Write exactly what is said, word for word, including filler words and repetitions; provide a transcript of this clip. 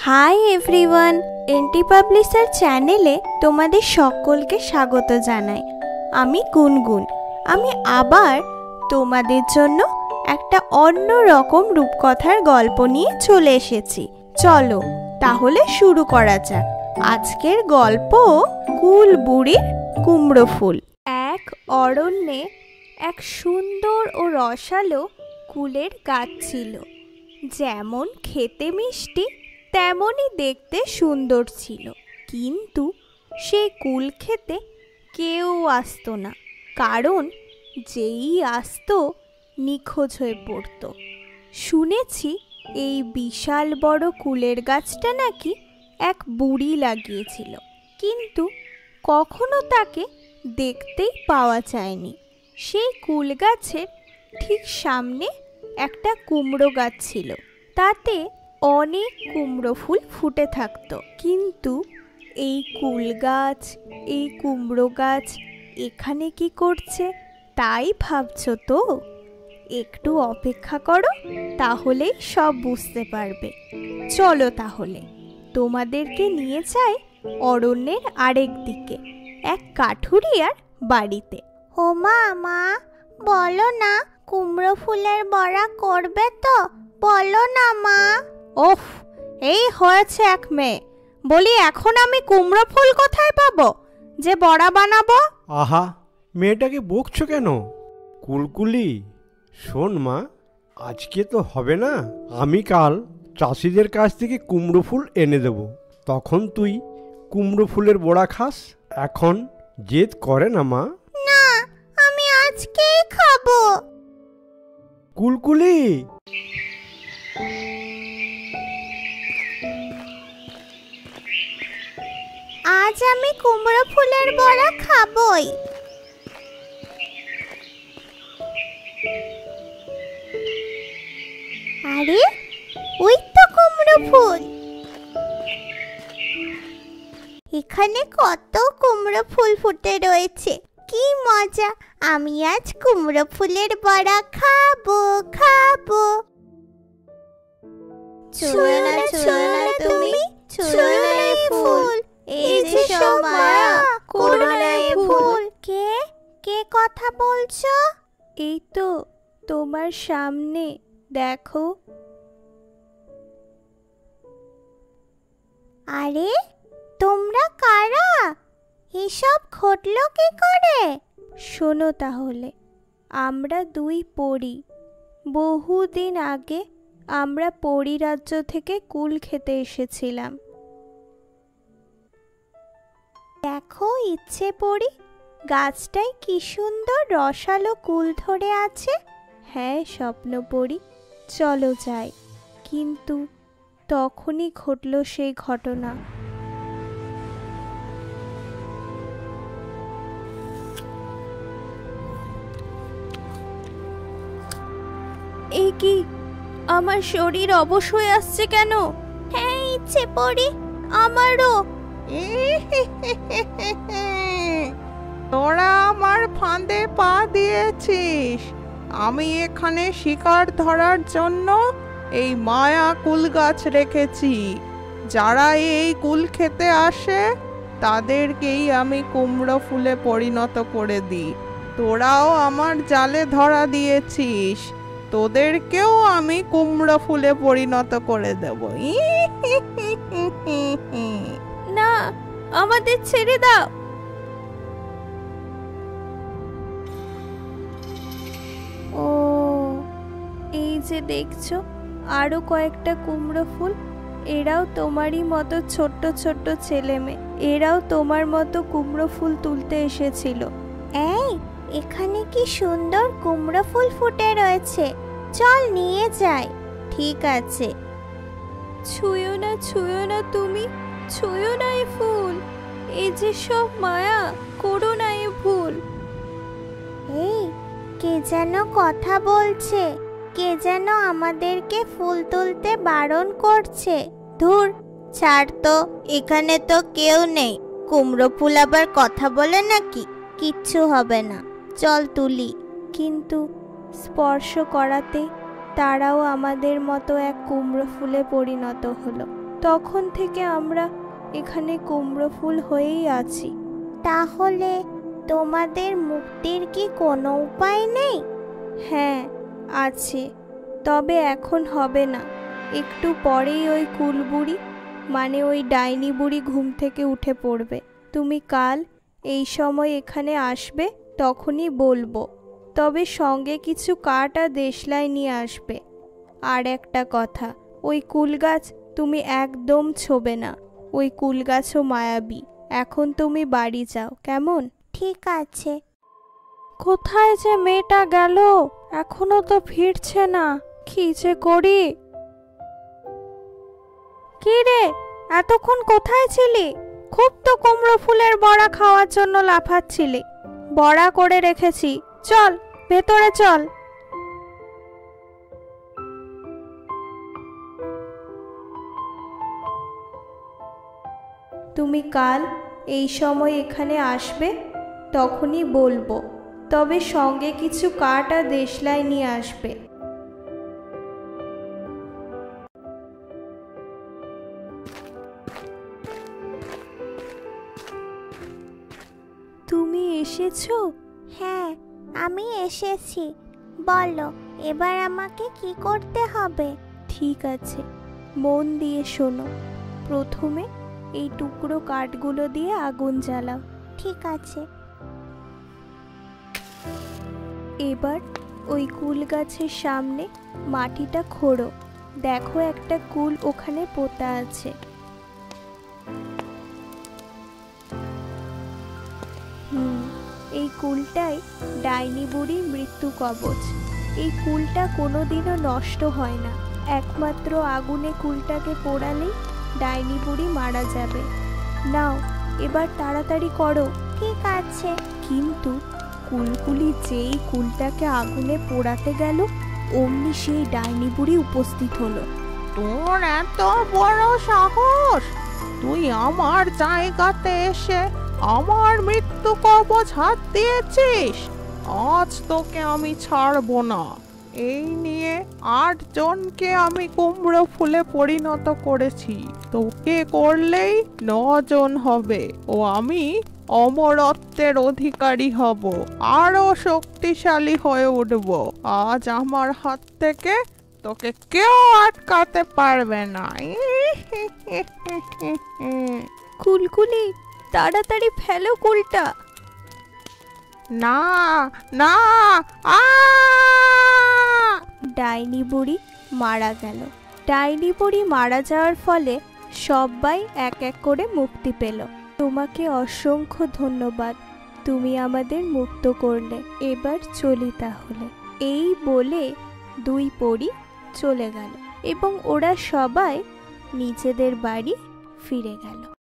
Hi everyone, N T publisher চ্যানেলে তোমাদের সকলকে স্বাগত জানাই। আমি গুনগুন। আমি আবার তোমাদের জন্য একটা অন্য রকম রূপকথার গল্প নিয়ে চলে এসেছি। চলো তাহলে শুরু করা যাক। আজকের গল্প কুল বুড়ির কুমড়ো ফুল। এক অরণ্যে এক সুন্দর ও রসালো কুলের গাছ ছিল। যেমন খেতে মিষ্টি তেমনই দেখতে সুন্দর ছিল, কিন্তু সে কুল খেতে কেউ আসতো না, কারণ যেই আসতো নিখোঁজ হয়ে পড়ত। শুনেছি এই বিশাল বড় কুলের গাছটা নাকি এক বুড়ি লাগিয়েছিল, কিন্তু কখনো তাকে দেখতেই পাওয়া যায়নি। সেই কুল গাছের ঠিক সামনে একটা কুমড়ো গাছ ছিল, তাতে অনেক কুমড়ো ফুল ফুটে থাকতো। কিন্তু এই কুল গাছ, এই কুমড়ো গাছ এখানে কি করছে তাই ভাবছো তো? একটু অপেক্ষা করো, তাহলেই সব বুঝতে পারবে। চলো তাহলে তোমাদেরকে নিয়ে যাই অরণ্যের আরেক দিকে, এক কাঠুরিয়ার বাড়িতে। ও মা, মা বলো না, কুমড়ো ফুলের বড়া করবে তো? বলো না মা। ওফ, এই হয়েছে এক মেয়ে, বলি এখন আমি কুমড়ো ফুল কোথায় পাবো যে বড়া বানাবো? আহা, মেয়েটাকে বকছো কেন? কুলকুলি শোন মা, আজকে তো হবে না। আমি কাল চাষিদের কাছ থেকে কুমড়ো ফুল এনে দেব, তখন তুই কুমড়ো ফুলের বড়া খাস। এখন জেদ করে না মা। না, আমি আজকেই খাবো। কুলকুলি, আজ আমি কুমড়ো ফুলের বড়া খাবই। আরে ওই তো কুমড়ো ফুল। এখানে কত কুমড়ো ফুল ফুটে রয়েছে, কি মজা! আমি আজ কুমড়ো ফুলের বড়া খাবো খাবো। ছুঁয়ো না, ছুঁয়ো না তুমি, ছুঁয়ো না এই ফুল, এই যে সব মায়া, করো না এই ভুল। কে কে কথা বলছো? এই তো তোমার সামনে, দেখো। আরে তোমরা কারা? এসব ঘটলো কি করে? শোনো তাহলে, আমরা দুই পরী। বহুদিন আগে আমরা পরী রাজ্য থেকে কুল খেতে এসেছিলাম। দেখো ইচ্ছে পড়ি, গাছটায় কি সুন্দর রসালো কুল ধরে আছে। হ্যাঁ স্বপ্ন পড়ি, চলো যাই। কিন্তু তখনই ঘটল সেই ঘটনা। এই কি, আমার শরীর অবশ হয়ে আসছে কেন? হ্যাঁ ইচ্ছে পড়ি, আমারও। তোরা আমার ফাঁদে পা দিয়েছিস। আমি এখানে শিকার ধরার জন্য এই মায়া কুল গাছ রেখেছি। যারা এই কুল খেতে আসে তাদেরকেই আমি কুমড়ো ফুলে পরিণত করে দিই। তোরাও আমার জালে ধরা দিয়েছিস, তোদেরকেও আমি কুমড়ো ফুলে পরিণত করে দেব। না, আমাদের ছেড়ে দাও। ও, এই যে দেখছো আরো কয়েকটা কুমড়ো ফুল, এরাও তোমারই মতো ছোট্ট ছোট্ট ছেলে মেয়ে। এরাও তোমার মতো কুমড়ো ফুল তুলতে এসেছিল। এই, এখানে কি সুন্দর কুমড়ো ফুল ফুটে রয়েছে, চল নিয়ে যাই। ঠিক আছে। ছুঁয়ো না, ছুঁয়ো না তুমি, ছুঁয়ো না এই ফুল, এই যে সব মায়া, করো না এই ভুল। এই, কে যেন কথা বলছে, কে যেন আমাদেরকে ফুল তুলতে বারণ করছে। ধুর, ছাড় তো, এখানে তো কেউ নেই। কুমড়ো ফুল আবার কথা বলে নাকি? কিচ্ছু হবে না, চল তুলি। কিন্তু স্পর্শ করাতে তারাও আমাদের মতো এক কুমড়ো ফুলে পরিণত হলো। তখন থেকে আমরা এখানে কুমড়ো ফুল হয়েই আছি। তাহলে তোমাদের মুক্তির কি কোনো উপায় নেই? হ্যাঁ আছে, তবে এখন হবে না। একটু পরেই ওই কুলবুড়ি মানে ওই ডাইনি বুড়ি ঘুম থেকে উঠে পড়বে। তুমি কাল এই সময় এখানে আসবে, তখনই বলবো। তবে সঙ্গে কিছু কাঠ আর দেশলাই নিয়ে আসবে। আর একটা কথা, ওই কুল গাছ তুমি একদম ছোবে না। ওই কুল গাছও মায়াবী। এখন তুমি বাড়ি যাও, কেমন? ঠিক আছে। কোথায় যে মেয়েটা গেল, এখনো তো ফিরছে না। কি যে করি। কি রে, এতক্ষণ কোথায় ছিলি? খুব তো কুমড়ো ফুলের বড়া খাওয়ার জন্য লাফাচ্ছিলি। বড়া করে রেখেছি, চল ভেতরে চল। তুমি কাল এই সময় এখানে আসবে, তখনই বলবো। তবে সঙ্গে কিছু কাঠ আর দেশলাই নিয়ে আসবে। তুমি এসেছো? হ্যাঁ, আমি এসেছি। বলো, এবার আমাকে কি করতে হবে? ঠিক আছে, মন দিয়ে শোনো। প্রথমে এই টুকরো কাঠগুলো দিয়ে আগুন জ্বালাও। ঠিক আছে। এবার ওই কুল গাছের সামনে মাটিটা খোঁড়ো। দেখো একটা কুল ওখানে পোতা আছে। হুম এই কুলটাই ডাইনি বুড়ির মৃত্যু কবচ। এই কুলটা কোনোদিনও নষ্ট হয় না। একমাত্র আগুনে কুলটাকে পোড়ালেই ডাইনি বুড়ি মারা যাবে। নাও এবার তাড়াতাড়ি করো। ঠিক আছে। কিন্তু কুলকুলি যেই কুলটাকে আগুনে পোড়াতে গেল, অমনি সেই ডাইনি বুড়ি উপস্থিত হলো। তোর এত বড় সাহস! তুই আমার জায়গাতে এসে আমার মৃত্যু কবচ হাত দিয়েছিস। আজ তোকে আমি ছাড়বো না। এই নিয়ে আট জনকে আমি কুমড়ো ফুলে পরিণত করেছি। তোকে করলেই নজন হবে ও আমি অমরত্বের অধিকারী হব, আরো শক্তিশালী হয়ে উঠব। আজ আমার হাত থেকে তোকে কেউ আটকাতে পারবে না। কুলকুলি তাড়াতাড়ি ফেলো কুলটা। না না, আ ডাইনি বুড়ি মারা গেল। ডাইনি বুড়ি মারা যাওয়ার ফলে সবাই এক এক করে মুক্তি পেল। তোমাকে অসংখ্য ধন্যবাদ, তুমি আমাদের মুক্ত করলে। এবার চলি তাহলে। এই বলে দুই পরী চলে গেল এবং ওরা সবাই নিজেদের বাড়ি ফিরে গেল।